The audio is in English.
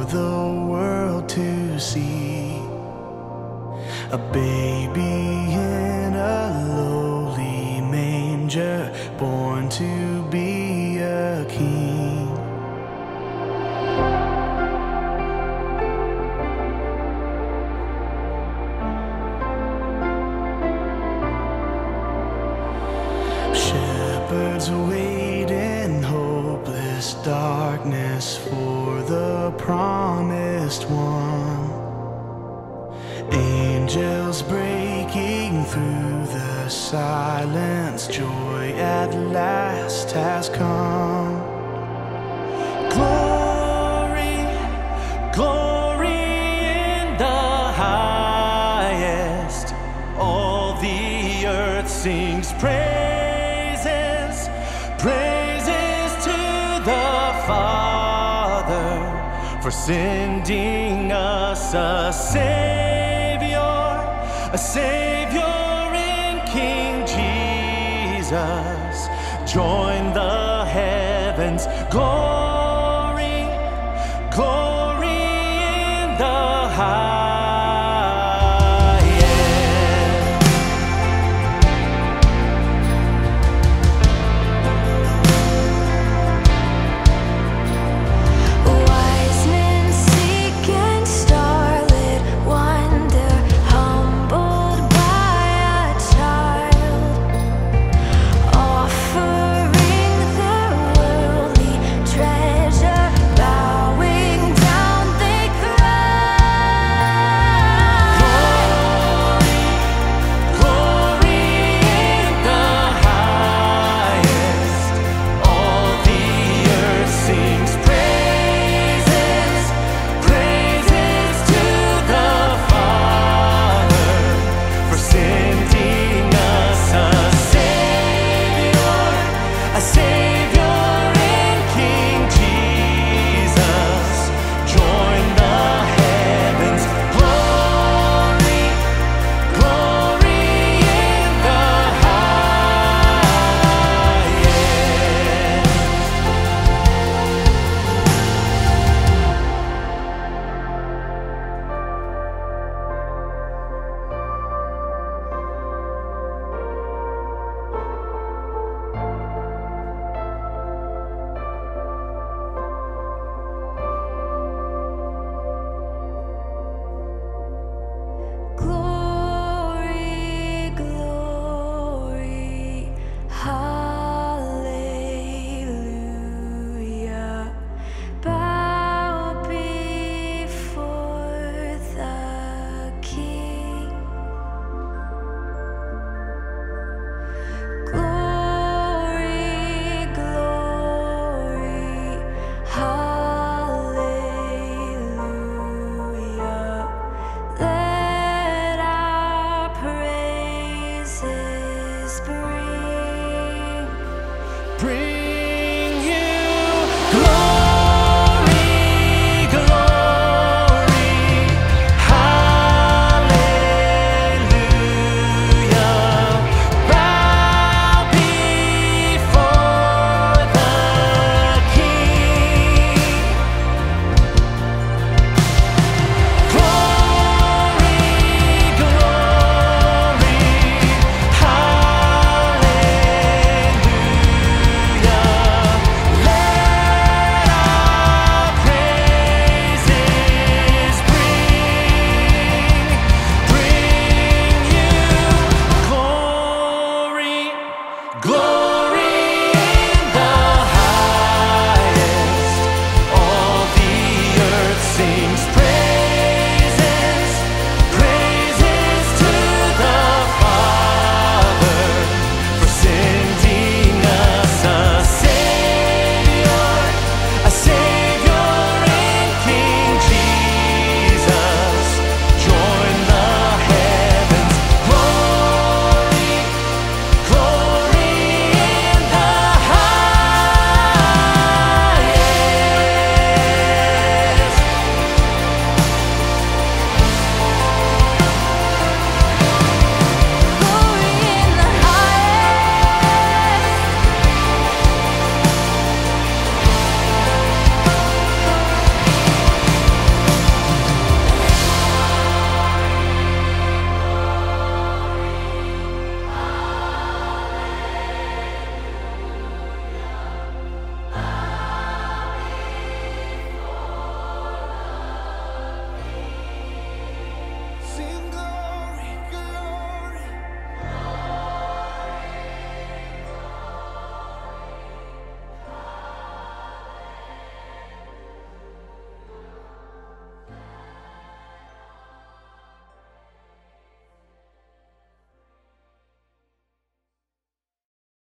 the world to see. A baby in a lowly manger, born to be a king. Shepherds wait in hopeless darkness for the promised one. Angels breaking through the silence, joy at last has come. Glory, glory in the highest. All the earth sings praises, praises to the Father for sending us a Savior in King Jesus. Join the heavens, glory, glory in the high.